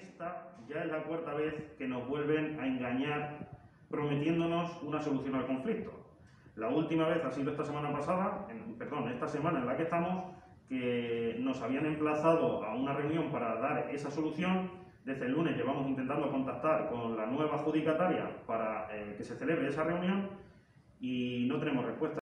Esta ya es la cuarta vez que nos vuelven a engañar prometiéndonos una solución al conflicto. La última vez ha sido esta semana pasada, esta semana en la que estamos, que nos habían emplazado a una reunión para dar esa solución. Desde el lunes llevamos intentando contactar con la nueva adjudicataria para que se celebre esa reunión y no tenemos respuesta.